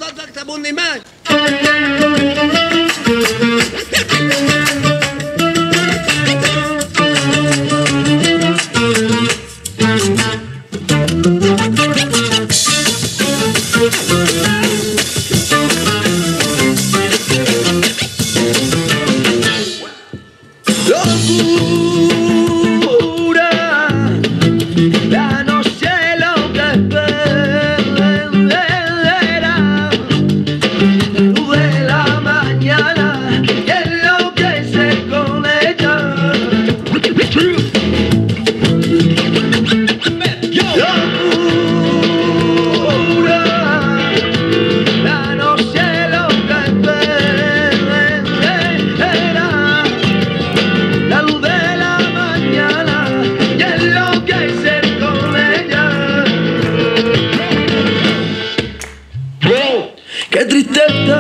Qué tristeza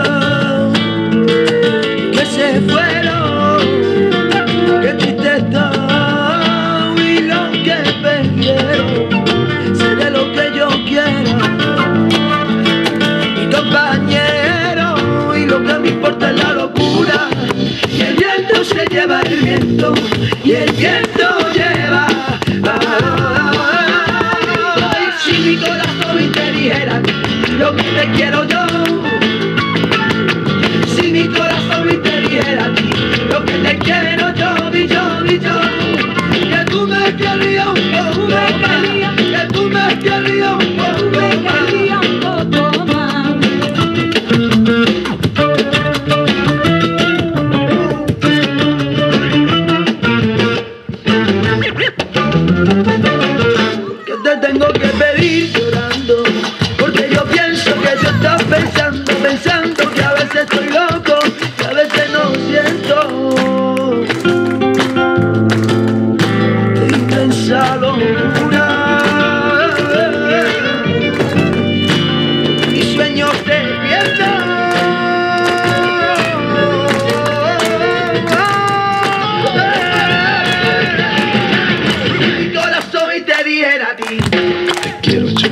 que se fueron, qué tristeza y lo que perdieron. Seré lo que yo quiera, mi compañero, y lo que me importa es la locura. Y el viento se lleva el viento, y el viento lleva. Si mi corazón te dijera lo que te quiero yo, si mi corazón te dijera a ti lo que te quiero yo, y yo, que tú me querías un poco más, que tú me querías un poco más. Que te tengo que pedir llorando, porque yo pienso que tú estás pensando que a veces estoy loco, que a veces no siento intensa locura y sueños de piedad. Mi corazón y te dijera a ti te quiero yo.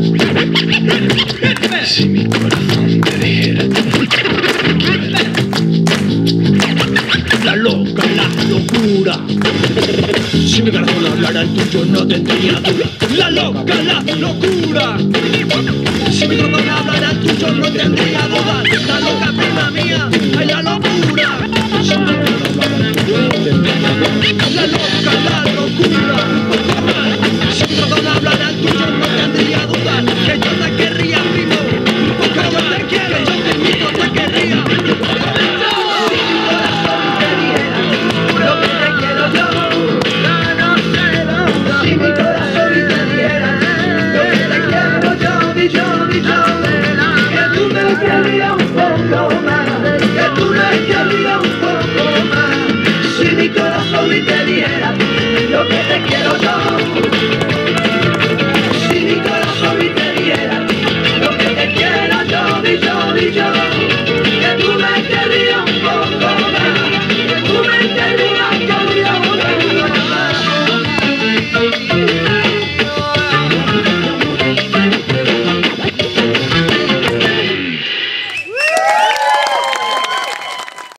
Si mi corazón te dijera la loca, la locura. Si mi corazón hablara el tuyo no tendría duda. La loca, la locura. Si mi corazón hablara el tuyo no tendría duda. La loca prima mía, ay la loca.